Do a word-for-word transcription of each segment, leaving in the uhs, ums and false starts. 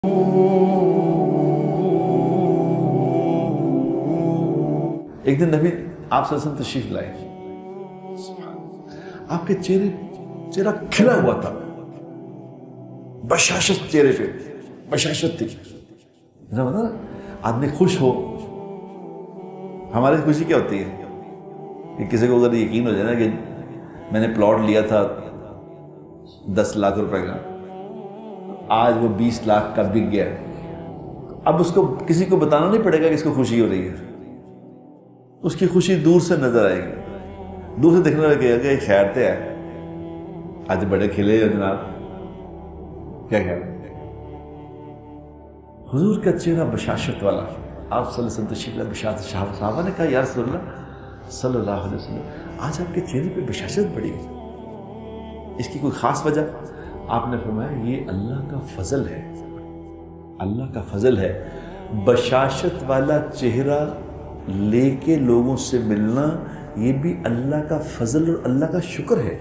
ایک دن نبی آپ صلی اللہ علیہ وسلم تشریف لائے، آپ کے چہرے چہرہ کھلا ہوا تھا، بشاشت چہرے پہ بشاشت تھی۔ آدمی خوش ہو، ہماری خوشی کیا ہوتی ہے کہ کسی کو اگر یقین ہو جائے نا کہ میں نے پلاٹ لیا تھا دس لاکھ روپے کا، آج وہ بیس لاکھ کا بک گیا، اب اس کو کسی کو بتانا نہیں پڑے گا کہ اس کو خوشی ہو رہی ہے، اس کی خوشی دور سے نظر آئے گی، دور سے دیکھنے لگے کہ خیر تے ہے، آج بڑے کھلے ہو جناب، کیا خیال؟ حضور کا چہرہ بشاشت والا، آپ صلی اللہ علیہ وسلم تشریف لائے، بشاشت، صحابہ نے کہا یا رسول اللہ صلی اللہ علیہ وسلم آج آپ کے چہرے پہ بشاشت بڑی ہے، اس کی کوئی خاص وجہ؟ آپ نے فرمایا یہ اللہ کا فضل ہے، اللہ کا فضل ہے، بشاشت والا چہرہ لے کے لوگوں سے ملنا یہ بھی اللہ کا فضل اور اللہ کا شکر ہے۔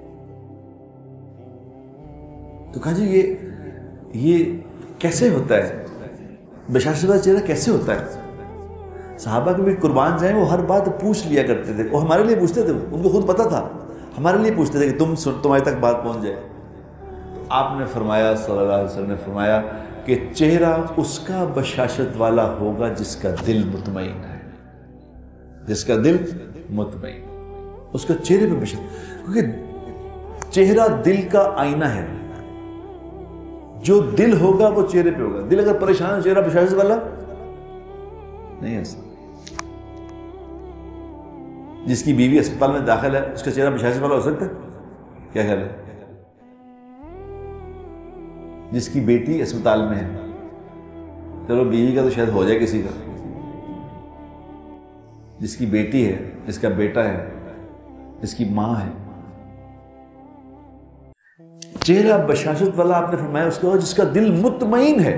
تو کہا جی یہ یہ کیسے ہوتا ہے، بشاشت والا چہرہ کیسے ہوتا ہے؟ صحابہ کے بھی قربان جائیں وہ ہر بات پوچھ لیا کرتے تھے، وہ ہمارے لیے پوچھتے تھے، ان کو خود پتا تھا، ہمارے لیے پوچھتے تھے کہ تم تمہارے تک بات پہنچ جائے۔ آپ نے فرمایا صلی اللہ علیہ وسلم نے فرمایا کہ چہرہ اس کا بشاشت والا ہوگا جس کا دل مطمئن ہے، جس کا دل مطمئن، اس کا چہرے پہ بشاشت، کیونکہ چہرہ دل کا آئینہ ہے، جو دل ہوگا وہ چہرے پہ ہوگا، دل اگر پریشان ہے چہرہ بشاشت والا نہیں ہے۔ جس کی بیوی اسپتال میں داخل ہے اس کا چہرہ بشاشت والا ہو سکتا ہے؟ کیا خیال ہے؟ جس کی بیٹی اسپتال میں ہے، چلو بیوی کا تو شاید ہو جائے کسی کا، جس کی بیٹی ہے، جس کا بیٹا ہے، جس کی ماں ہے، چہرہ بشاشت والا آپ نے فرمایا اس کا جس کا دل مطمئن ہے۔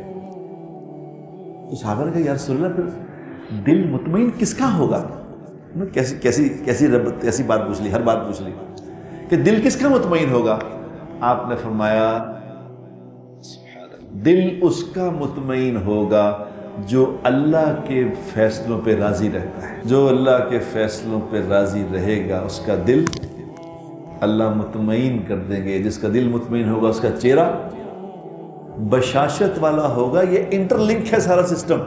تو صحابہ نے کہا یا رسول اللہ پھر دل مطمئن کس کا ہوگا؟ کیسی کیسی کیسی رب کیسی بات پوچھ لی، ہر بات پوچھ لی کہ دل کس کا مطمئن ہوگا؟ آپ نے فرمایا دل اس کا مطمئن ہوگا جو اللہ کے فیصلوں پہ راضی رہتا ہے، جو اللہ کے فیصلوں پہ راضی رہے گا اس کا دل اللہ مطمئن کر دیں گے، جس کا دل مطمئن ہوگا اس کا چہرہ بشاشت والا ہوگا۔ یہ انٹر لنک ہے سارا سسٹم۔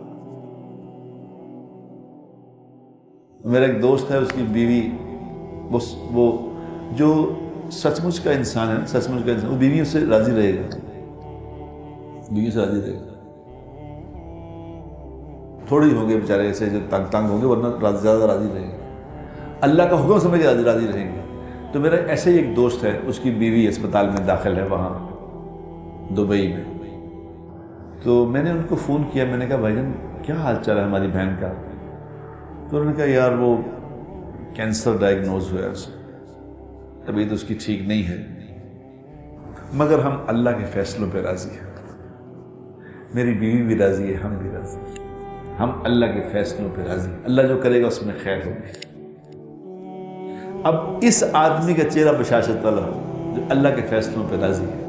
میرا ایک دوست ہے، اس کی بیوی وہ جو سچ مچ کا انسان ہے، سچ مچ کا انسان وہ بیوی اس سے راضی رہے گا، بیوی سے راضی رہے گا، تھوڑی ہوں گے بیچارے ایسے جو تنگ تنگ ہوں گے، ورنہ زیادہ راضی رہے گا، اللہ کا حکم سمجھ کے راضی راضی رہیں گے۔ تو میرا ایسے ہی ایک دوست ہے، اس کی بیوی اسپتال میں داخل ہے وہاں دبئی میں، تو میں نے ان کو فون کیا، میں نے کہا بھائی جان کیا حال چال ہے ہماری بہن کا؟ تو انہوں نے کہا یار وہ کینسر ڈائگنوز ہوا ہے، اسے طبیعت اس کی ٹھیک نہیں ہے، مگر ہم اللہ کے فیصلوں پہ راضی ہیں، میری بیوی بھی راضی ہے، ہم بھی راضی ہیں، ہم اللہ کے فیصلوں پہ راضی ہیں، اللہ جو کرے گا اس میں خیر ہوگی۔ اب اس آدمی کا چہرہ بشاشت والا ہو جو اللہ کے فیصلوں پہ راضی ہے،